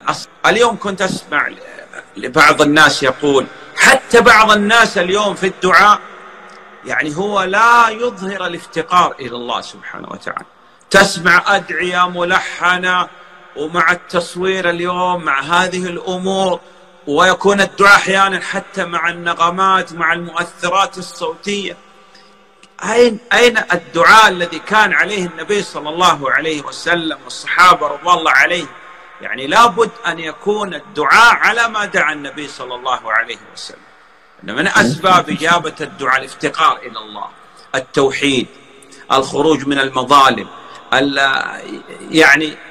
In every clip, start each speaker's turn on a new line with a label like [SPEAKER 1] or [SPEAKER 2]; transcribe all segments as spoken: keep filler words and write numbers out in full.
[SPEAKER 1] اليوم كنت أسمع لبعض الناس يقول، حتى بعض الناس اليوم في الدعاء يعني هو لا يظهر الافتقار إلى الله سبحانه وتعالى. تسمع أدعية ملحنة ومع التصوير اليوم مع هذه الأمور، ويكون الدعاء أحيانا حتى مع النغمات مع المؤثرات الصوتية. أين أين الدعاء الذي كان عليه النبي صلى الله عليه وسلم والصحابة رضوان الله عليه؟ يعني لابد أن يكون الدعاء على ما دعا النبي صلى الله عليه وسلم. إن من أسباب إجابة الدعاء الافتقار إلى الله، التوحيد، الخروج من المظالم، يعني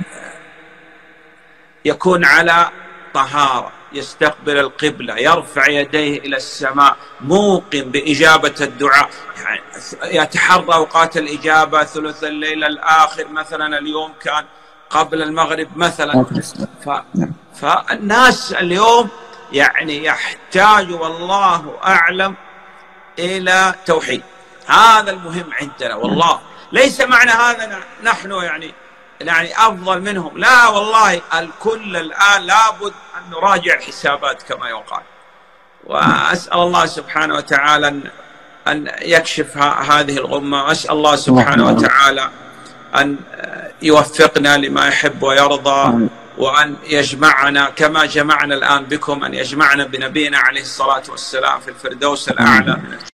[SPEAKER 1] يكون على طهارة، يستقبل القبلة، يرفع يديه إلى السماء، موقن بإجابة الدعاء، يعني يتحرى أوقات الإجابة، ثلث الليل الآخر مثلا اليوم كان قبل المغرب مثلا. ف... فالناس اليوم يعني يحتاج والله أعلم إلى توحيد. هذا المهم عندنا والله. ليس معنى هذا نحن يعني يعني أفضل منهم، لا والله، الكل الآن لابد أن نراجع الحسابات كما يقال. وأسأل الله سبحانه وتعالى أن يكشف هذه الغمة، وأسأل الله سبحانه وتعالى أن يوفقنا لما يحب ويرضى، وأن يجمعنا كما جمعنا الآن بكم، أن يجمعنا بنبينا عليه الصلاة والسلام في الفردوس الأعلى.